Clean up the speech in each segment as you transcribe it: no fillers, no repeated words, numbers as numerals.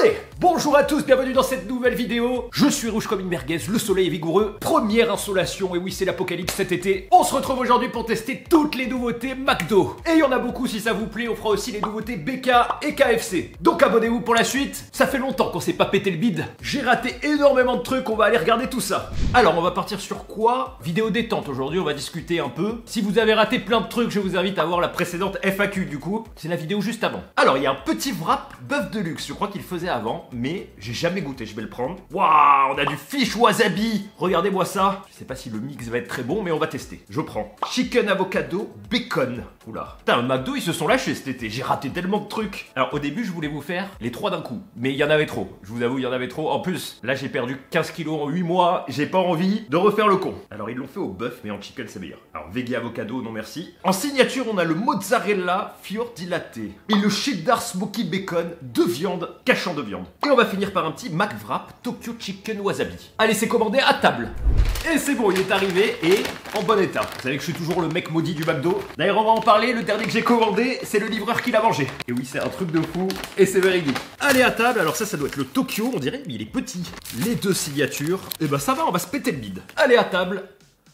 Allez, bonjour à tous, bienvenue dans cette nouvelle vidéo. Je suis rouge comme une merguez, le soleil est vigoureux. Première insolation, et oui c'est l'apocalypse cet été. On se retrouve aujourd'hui pour tester toutes les nouveautés McDo. Et il y en a beaucoup, si ça vous plaît, on fera aussi les nouveautés BK et KFC. Donc abonnez-vous pour la suite. Ça fait longtemps qu'on s'est pas pété le bide. J'ai raté énormément de trucs, on va aller regarder tout ça. Alors on va partir sur quoi? Vidéo détente aujourd'hui, on va discuter un peu. Si vous avez raté plein de trucs, je vous invite à voir la précédente FAQ du coup. C'est la vidéo juste avant. Alors il y a un petit wrap bœuf de luxe, je crois qu'il faisait avant, mais j'ai jamais goûté, je vais le prendre. Waouh, on a du fish wasabi. Regardez-moi ça. Je sais pas si le mix va être très bon, mais on va tester. Je prends chicken avocado bacon. Oula. Putain, un McDo, ils se sont lâchés cet été. J'ai raté tellement de trucs. Alors au début, je voulais vous faire les trois d'un coup, mais il y en avait trop. Je vous avoue, il y en avait trop. En plus, là, j'ai perdu 15 kilos en 8 mois. J'ai pas envie de refaire le con. Alors ils l'ont fait au bœuf, mais en chicken, c'est meilleur. Alors veggie avocado, non merci. En signature, on a le mozzarella fior di latte et le cheddar smoky bacon, deux viandes, cachant de viande. Et on va finir par un petit McWrap Tokyo Chicken Wasabi. Allez, c'est commandé à table. Et c'est bon, il est arrivé et en bon état. Vous savez que je suis toujours le mec maudit du McDo. D'ailleurs, on va en parler. Le dernier que j'ai commandé, c'est le livreur qui l'a mangé. Et oui, c'est un truc de fou et c'est véridique. Allez, à table. Alors ça doit être le Tokyo, on dirait, mais il est petit. Les deux signatures. Et ben ça va, on va se péter le bide. Allez, à table.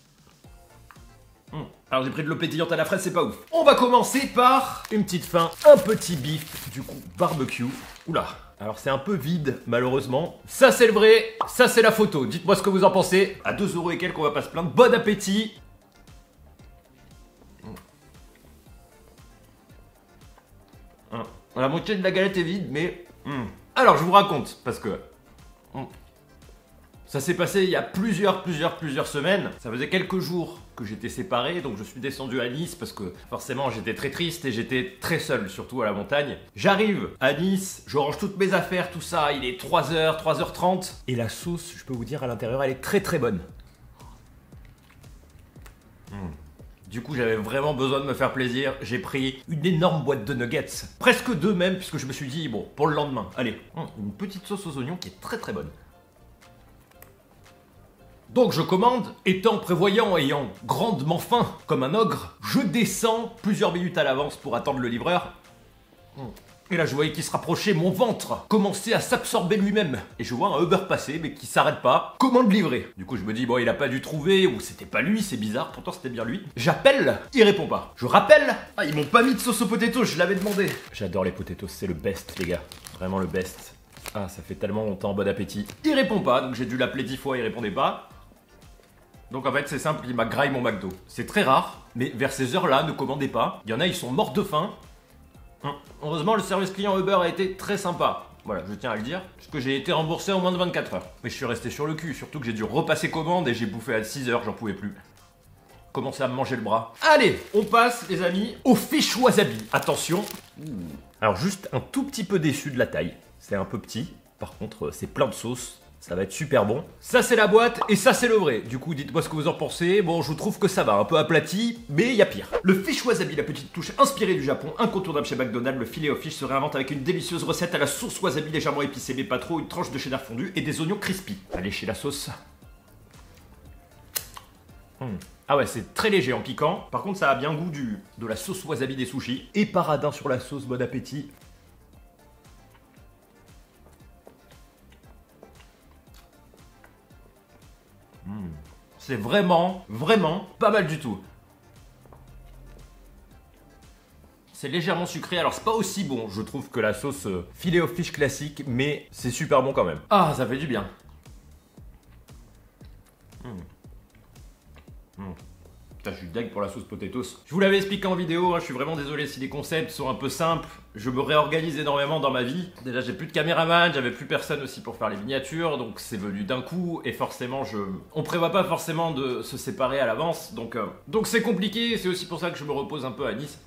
Alors j'ai pris de l'eau pétillante à la fraise, c'est pas ouf. On va commencer par une petite fin, un petit bif, du coup barbecue. Oula. Alors c'est un peu vide malheureusement. Ça c'est le vrai, ça c'est la photo. Dites-moi ce que vous en pensez. À 2 € et quelques, on va pas se plaindre. Bon appétit. La moitié de la galette est vide, mais... Alors je vous raconte, parce que... Ça s'est passé il y a plusieurs semaines. Ça faisait quelques jours que j'étais séparé, donc je suis descendu à Nice parce que forcément j'étais très triste et j'étais très seul, surtout à la montagne. J'arrive à Nice, je range toutes mes affaires, tout ça, il est 3h, 3h30. Et la sauce, je peux vous dire, à l'intérieur, elle est très bonne. Du coup, j'avais vraiment besoin de me faire plaisir. J'ai pris une énorme boîte de nuggets. Presque deux même, puisque je me suis dit, bon, pour le lendemain. Allez, une petite sauce aux oignons qui est très bonne. Donc je commande, étant prévoyant, ayant grandement faim, comme un ogre, je descends plusieurs minutes à l'avance pour attendre le livreur. Et là je voyais qu'il se rapprochait, mon ventre commençait à s'absorber lui-même. Et je vois un Uber passer, mais qui s'arrête pas. Commande livrée. Du coup je me dis, bon il a pas dû trouver, ou c'était pas lui, c'est bizarre, pourtant c'était bien lui. J'appelle, il répond pas. Je rappelle, ils m'ont pas mis de sauce aux potatoes, je l'avais demandé. J'adore les potatoes, c'est le best les gars, vraiment le best. Ah ça fait tellement longtemps, bon appétit. Il répond pas, donc j'ai dû l'appeler 10 fois, il répondait pas. Donc en fait c'est simple, il m'a graillé mon McDo. C'est très rare, mais vers ces heures-là, ne commandez pas. Il y en a, ils sont morts de faim. Heureusement, le service client Uber a été très sympa. Voilà, je tiens à le dire, parce que j'ai été remboursé en moins de 24 heures. Mais je suis resté sur le cul, surtout que j'ai dû repasser commande et j'ai bouffé à 6 heures, j'en pouvais plus. Commencé à me manger le bras. Allez, on passe les amis au fish wasabi. Attention. Alors juste un tout petit peu déçu de la taille. C'est un peu petit, par contre c'est plein de sauce. Ça va être super bon. Ça c'est la boîte et ça c'est le vrai. Du coup dites-moi ce que vous en pensez. Bon je trouve que ça va, un peu aplati, mais il y a pire. Le fish wasabi, la petite touche inspirée du Japon, incontournable chez McDonald's. Le filet au fish se réinvente avec une délicieuse recette à la sauce wasabi légèrement épicée mais pas trop, une tranche de cheddar fondu et des oignons crispy. Allez chez la sauce. Ah ouais, c'est très léger en piquant. Par contre ça a bien goût de la sauce wasabi des sushis. Et paradin sur la sauce, bon appétit. C'est vraiment pas mal du tout. C'est légèrement sucré, alors c'est pas aussi bon, je trouve, que la sauce filet au fish classique, mais c'est super bon quand même. Ah, ça fait du bien. Putain, je suis dingue pour la sauce potatoes. Je vous l'avais expliqué en vidéo, je suis vraiment désolé si les concepts sont un peu simples. Je me réorganise énormément dans ma vie. Déjà, j'ai plus de caméraman, j'avais plus personne aussi pour faire les miniatures, donc c'est venu d'un coup, et forcément, on prévoit pas forcément de se séparer à l'avance, donc c'est compliqué, c'est aussi pour ça que je me repose un peu à Nice.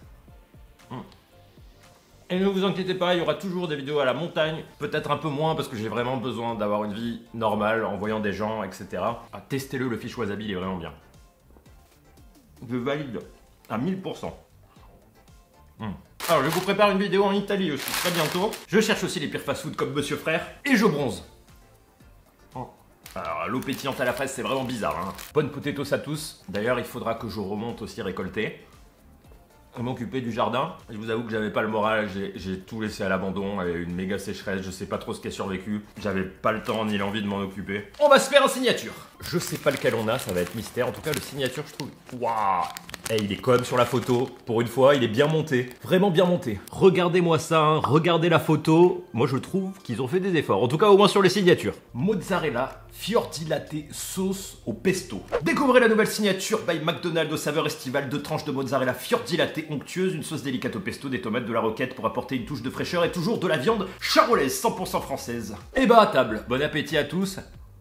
Et ne vous inquiétez pas, il y aura toujours des vidéos à la montagne, peut-être un peu moins parce que j'ai vraiment besoin d'avoir une vie normale en voyant des gens, etc. Ah, testez-le, le fish wasabi, il est vraiment bien. Je valide à 1000%. Alors je vous prépare une vidéo en Italie aussi très bientôt. Je cherche aussi les pires fast-food comme Monsieur Frère et je bronze. Alors l'eau pétillante à la fraise c'est vraiment bizarre. Bonne potatoes à tous. D'ailleurs il faudra que je remonte aussi récolter. m'occuper du jardin. Je vous avoue que j'avais pas le moral, j'ai tout laissé à l'abandon, il y a eu une méga sécheresse, je sais pas trop ce qui a survécu. J'avais pas le temps ni l'envie de m'en occuper. On va se faire un signature. Je sais pas lequel on a, ça va être mystère. En tout cas, le signature, je trouve... Waouh! Eh, il est comme sur la photo. Pour une fois, il est bien monté. Vraiment bien monté. Regardez-moi ça, hein. Regardez la photo. Moi, je trouve qu'ils ont fait des efforts. En tout cas, au moins sur les signatures. Mozzarella, fior di latte, sauce au pesto. Découvrez la nouvelle signature by McDonald's aux saveurs estivales. 2 tranches de mozzarella fior di latte onctueuse, une sauce délicate au pesto, des tomates, de la roquette pour apporter une touche de fraîcheur et toujours de la viande charolaise 100% française. Et bah à table. Bon appétit à tous.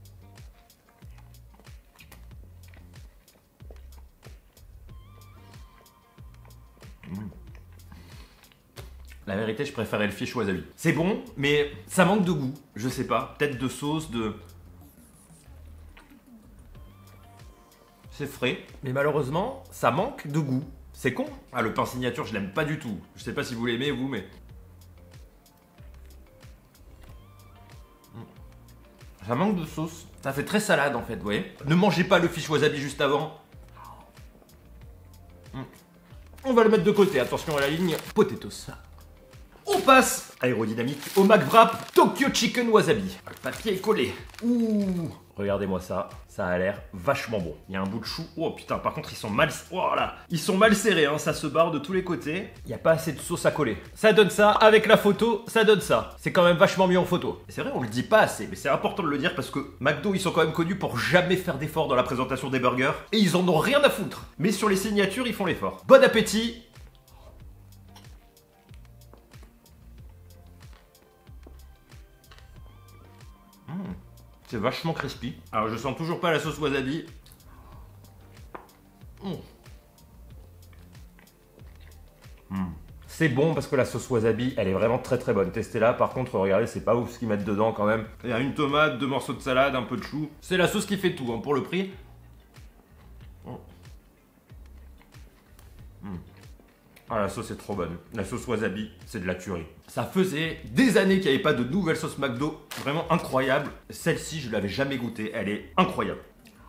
La vérité, je préférais le fish wasabi. C'est bon, mais ça manque de goût. Je sais pas. Peut-être de sauce, de... C'est frais. Mais malheureusement, ça manque de goût. C'est con. Ah, le pain signature, je l'aime pas du tout. Je sais pas si vous l'aimez, vous, mais... Ça manque de sauce. Ça fait très salade, en fait, vous voyez. Ne mangez pas le fish wasabi juste avant. On va le mettre de côté. Attention à la ligne. Potatoes. On passe, aérodynamique, au McWrap Tokyo Chicken Wasabi. Le papier est collé. Ouh, regardez-moi ça. Ça a l'air vachement bon. Il y a un bout de chou. Oh putain, par contre, ils sont mal... Oh là, ils sont mal serrés, hein. Ça se barre de tous les côtés. Il n'y a pas assez de sauce à coller. Ça donne ça. Avec la photo, ça donne ça. C'est quand même vachement mieux en photo. C'est vrai, on le dit pas assez, mais c'est important de le dire parce que McDo, ils sont quand même connus pour jamais faire d'efforts dans la présentation des burgers. Et ils en ont rien à foutre. Mais sur les signatures, ils font l'effort. Bon appétit. C'est vachement crispy. Alors je sens toujours pas la sauce wasabi. C'est bon parce que la sauce wasabi, elle est vraiment très très bonne. Testez-la. Par contre, regardez, c'est pas ouf ce qu'ils mettent dedans quand même. Il y a une tomate, 2 morceaux de salade, un peu de chou. C'est la sauce qui fait tout, hein, pour le prix. Ah, la sauce est trop bonne. La sauce wasabi, c'est de la tuerie. Ça faisait des années qu'il n'y avait pas de nouvelle sauce McDo. Vraiment incroyable. Celle-ci, je ne l'avais jamais goûtée. Elle est incroyable.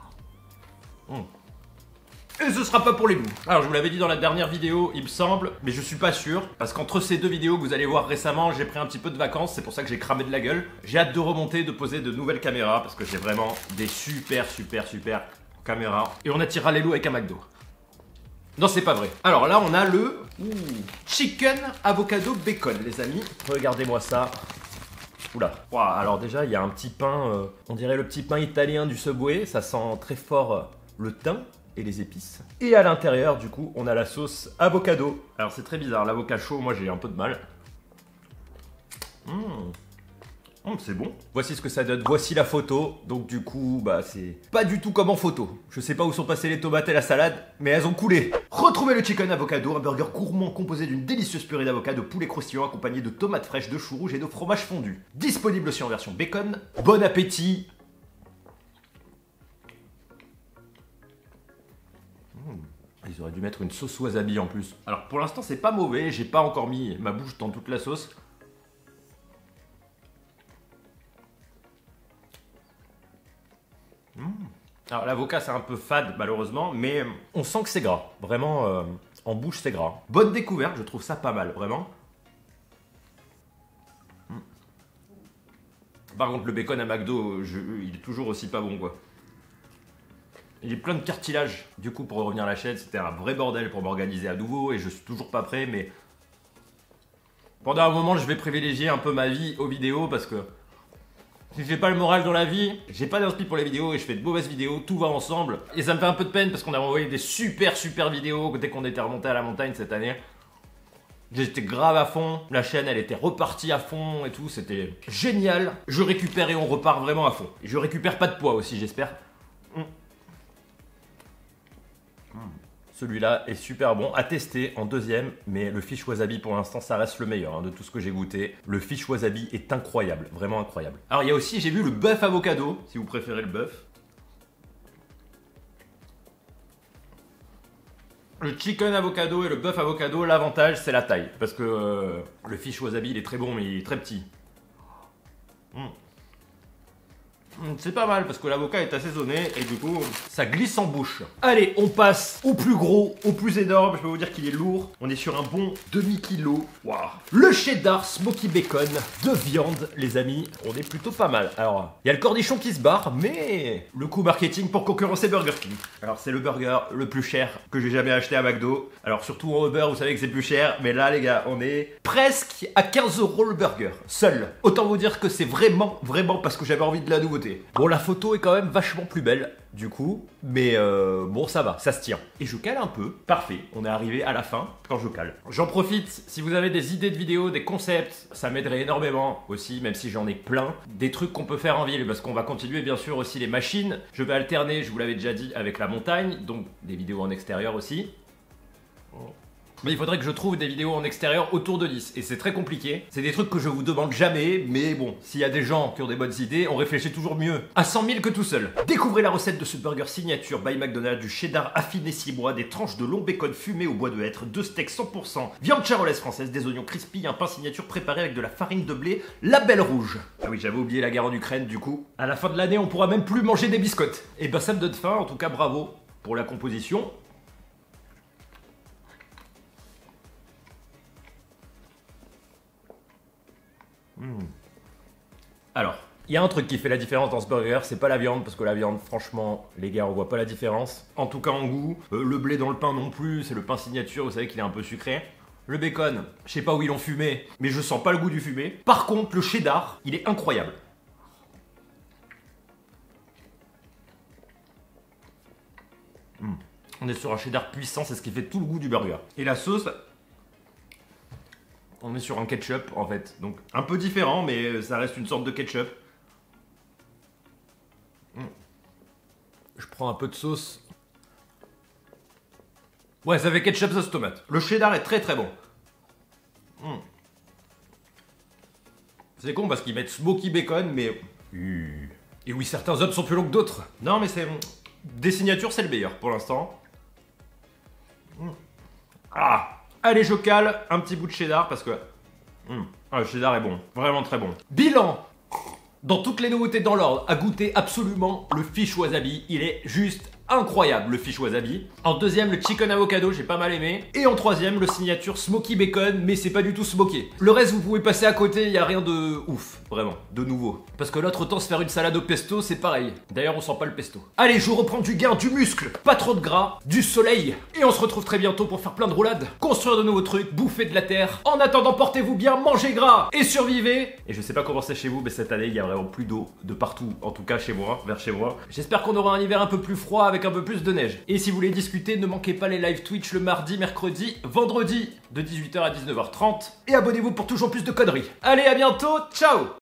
Et ce sera pas pour les goûts. Alors, je vous l'avais dit dans la dernière vidéo, il me semble, mais je suis pas sûr. Parce qu'entre ces 2 vidéos que vous allez voir récemment, j'ai pris un petit peu de vacances. C'est pour ça que j'ai cramé de la gueule. J'ai hâte de remonter, de poser de nouvelles caméras. Parce que j'ai vraiment des super caméras. Et on attirera les loups avec un McDo. Non, c'est pas vrai. Alors là, on a le chicken avocado bacon, les amis. Regardez-moi ça. Oula. Wow, alors déjà, il y a un petit pain, on dirait le petit pain italien du Subway. Ça sent très fort le thym et les épices. Et à l'intérieur, du coup, on a la sauce avocado. Alors c'est très bizarre, l'avocat chaud, moi j'ai un peu de mal. C'est bon. Voici ce que ça donne. Voici la photo. Donc du coup, bah c'est pas du tout comme en photo. Je sais pas où sont passées les tomates et la salade, mais elles ont coulé. Retrouvez le chicken avocado, un burger gourmand composé d'une délicieuse purée d'avocat, de poulet croustillant accompagné de tomates fraîches, de choux rouges et de fromage fondu. Disponible aussi en version bacon. Bon appétit. Ils auraient dû mettre une sauce wasabi en plus. Alors pour l'instant c'est pas mauvais, j'ai pas encore mis ma bouche dans toute la sauce. Alors l'avocat c'est un peu fade malheureusement, mais on sent que c'est gras. Vraiment, en bouche c'est gras. Bonne découverte, je trouve ça pas mal, vraiment. Par contre le bacon à McDo, il est toujours aussi pas bon quoi. Il est plein de cartilage. Du coup pour revenir à la chaîne, c'était un vrai bordel pour m'organiser à nouveau et je suis toujours pas prêt, mais... Pendant un moment je vais privilégier un peu ma vie aux vidéos parce que... Si j'ai pas le moral dans la vie, j'ai pas d'inspi pour les vidéos et je fais de mauvaises vidéos, tout va ensemble. Et ça me fait un peu de peine parce qu'on a envoyé des super vidéos dès qu'on était remonté à la montagne cette année. J'étais grave à fond, la chaîne elle était repartie à fond et tout, c'était génial. Je récupère et on repart vraiment à fond. Et je récupère pas de poids aussi, j'espère. Celui-là est super bon à tester en deuxième, mais le fish wasabi pour l'instant ça reste le meilleur hein, de tout ce que j'ai goûté. Le fish wasabi est incroyable, vraiment incroyable. Alors il y a aussi, j'ai vu le bœuf avocado, si vous préférez le bœuf. Le chicken avocado et le bœuf avocado, l'avantage c'est la taille. Parce que le fish wasabi il est très bon mais il est très petit. C'est pas mal parce que l'avocat est assaisonné et du coup ça glisse en bouche. Allez, on passe au plus gros, au plus énorme. Je peux vous dire qu'il est lourd. On est sur un bon demi-kilo. Waouh. Le cheddar smoky bacon de viande, les amis. On est plutôt pas mal. Alors, il y a le cornichon qui se barre, mais le coup marketing pour concurrencer Burger King. Alors, c'est le burger le plus cher que j'ai jamais acheté à McDo. Alors, surtout en Uber, vous savez que c'est plus cher. Mais là, les gars, on est presque à 15 € le burger. Seul. Autant vous dire que c'est vraiment parce que j'avais envie de la nouveauté. Bon, la photo est quand même vachement plus belle, du coup, mais bon, ça va, ça se tient. Et je cale un peu, parfait, on est arrivé à la fin quand je cale. J'en profite, si vous avez des idées de vidéos, des concepts, ça m'aiderait énormément aussi, même si j'en ai plein, des trucs qu'on peut faire en ville, parce qu'on va continuer bien sûr aussi les machines. Je vais alterner, je vous l'avais déjà dit, avec la montagne, donc des vidéos en extérieur aussi. Mais il faudrait que je trouve des vidéos en extérieur autour de Nice. Et c'est très compliqué. C'est des trucs que je vous demande jamais. Mais bon, s'il y a des gens qui ont des bonnes idées, on réfléchit toujours mieux à 100 000 que tout seul. Découvrez la recette de ce burger signature by McDonald's, du cheddar affiné 6 mois, des tranches de long bacon fumé au bois de hêtre, 2 steaks 100%, viande charolaise française, des oignons crispy, un pain signature préparé avec de la farine de blé, la belle rouge. Ah oui, j'avais oublié la guerre en Ukraine du coup. À la fin de l'année, on pourra même plus manger des biscottes. Et ben ça me donne faim. En tout cas, bravo pour la composition. Alors, il y a un truc qui fait la différence dans ce burger, c'est pas la viande, parce que la viande, franchement, les gars, on voit pas la différence. En tout cas en goût, le blé dans le pain non plus, c'est le pain signature, vous savez qu'il est un peu sucré. Le bacon, je sais pas où ils l'ont fumé, mais je sens pas le goût du fumé. Par contre, le cheddar, il est incroyable. On est sur un cheddar puissant, c'est ce qui fait tout le goût du burger. Et la sauce... On est sur un ketchup en fait, donc un peu différent, mais ça reste une sorte de ketchup. Je prends un peu de sauce. Ouais, ça fait ketchup sauce tomate. Le cheddar est très bon. C'est con parce qu'ils mettent smoky bacon, mais... Et oui, certains hommes sont plus longs que d'autres. Non, mais c'est... Des signatures, c'est le meilleur pour l'instant. Ah! Allez, je cale un petit bout de cheddar parce que... le cheddar est bon, vraiment très bon. Bilan! Dans toutes les nouveautés dans l'ordre, à goûter absolument le fish wasabi. Il est juste incroyable, le fish wasabi. En deuxième, le chicken avocado, j'ai pas mal aimé. Et en troisième, le signature smoky bacon, mais c'est pas du tout smoké. Le reste, vous pouvez passer à côté, il y a rien de ouf, vraiment, de nouveau. Parce que l'autre, autant se faire une salade au pesto, c'est pareil. D'ailleurs, on sent pas le pesto. Allez, je reprends du gain, du muscle, pas trop de gras, du soleil. Et on se retrouve très bientôt pour faire plein de roulades, construire de nouveaux trucs, bouffer de la terre. En attendant, portez-vous bien, mangez gras et survivez. Et je sais pas comment c'est chez vous, mais cette année, il y a vraiment plus d'eau de partout, en tout cas chez moi, vers chez moi. J'espère qu'on aura un hiver un peu plus froid avec un peu plus de neige. Et si vous voulez discuter, ne manquez pas les live Twitch le mardi, mercredi, vendredi de 18h à 19h30. Et abonnez-vous pour toujours plus de conneries. Allez, à bientôt, ciao!